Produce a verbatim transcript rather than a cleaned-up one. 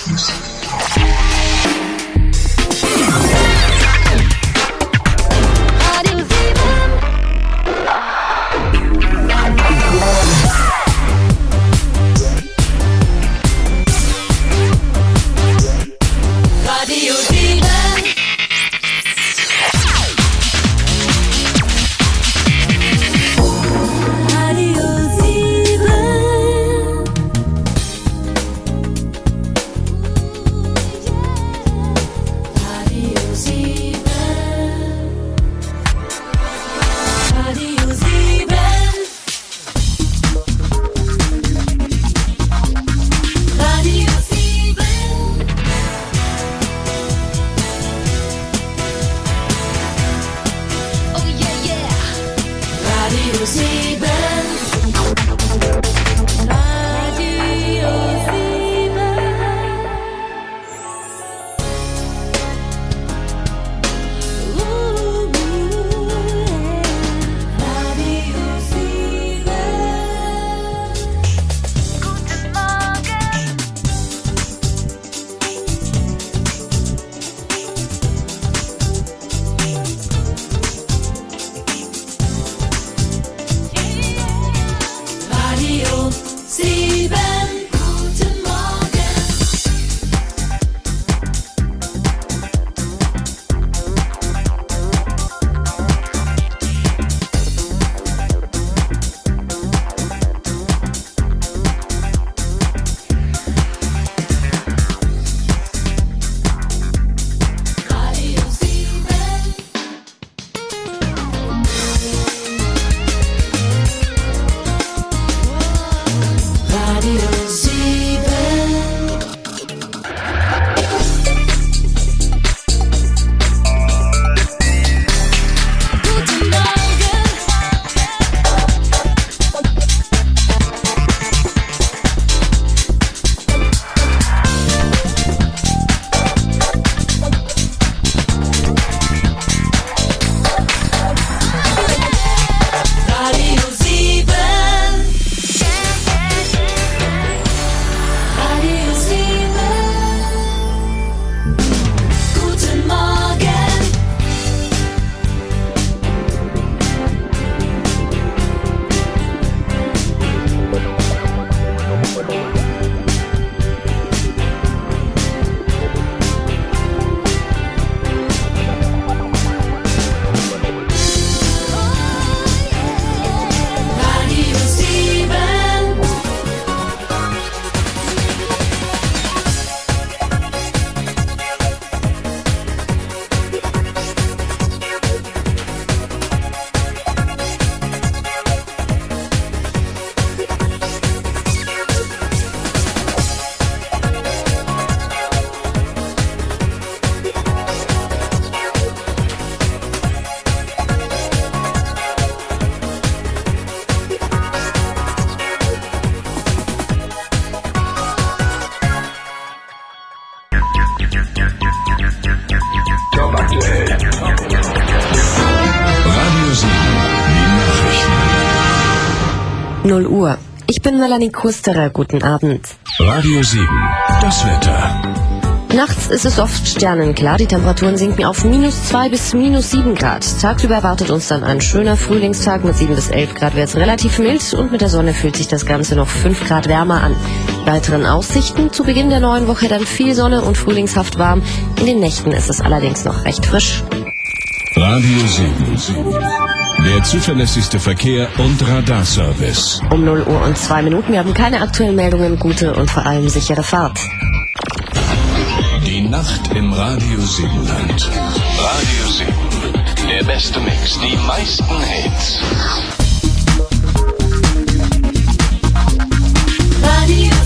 null Uhr. Ich bin Melanie Kusterer. Guten Abend. Radio sieben. Das Wetter. Nachts ist es oft sternenklar. Die Temperaturen sinken auf minus zwei bis minus sieben Grad. Tagsüber erwartet uns dann ein schöner Frühlingstag. Mit sieben bis elf Grad wird es relativ mild und mit der Sonne fühlt sich das Ganze noch fünf Grad wärmer an. Die weiteren Aussichten: zu Beginn der neuen Woche dann viel Sonne und frühlingshaft warm. In den Nächten ist es allerdings noch recht frisch. Radio sieben. Der zuverlässigste Verkehr und Radarservice. Um null Uhr und zwei Minuten. Wir haben keine aktuellen Meldungen. Gute und vor allem sichere Fahrt. Die Nacht im Radio Siebenland. Radio sieben. Der beste Mix. Die meisten Hits. Radio